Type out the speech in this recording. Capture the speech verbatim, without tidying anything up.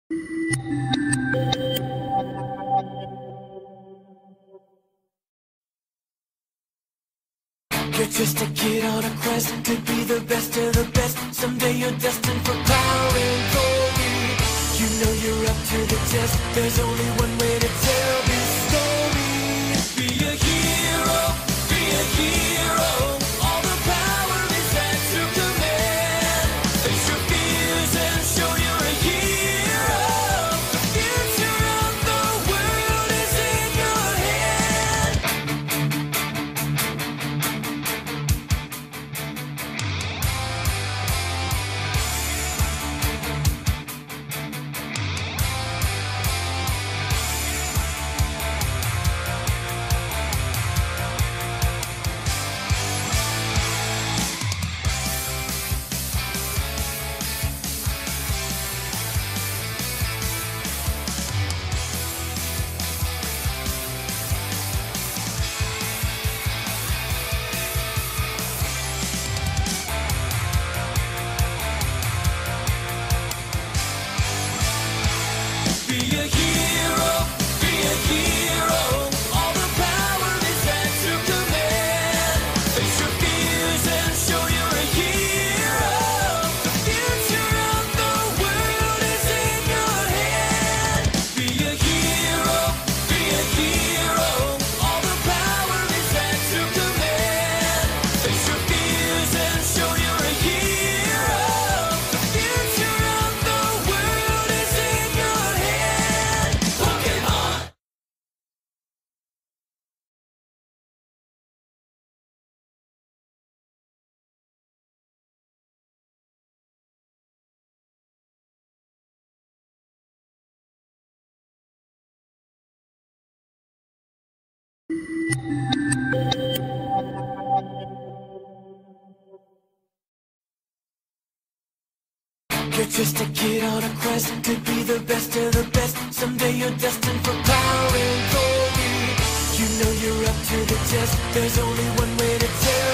You're just a kid on a quest to be the best of the best. Someday you're destined for power and glory. You know you're up to the test. There's only one way to tell this story. Be a hero, be a hero. All the power is at your command. Face your fears and show you're a hero. The future of the world is in your hand. Be a hero, be a hero. All the power is at your command. Face your fears and show you're a hero. The future of the world is in your hand. Be a hero, be a hero. All the power is at your command. Face your fears and show you're a hero. The future of the world is in your hand. Pokemon. You're just a kid on a quest to be the best of the best. Someday you're destined for power and glory. You know you're up to the test. There's only one way to tell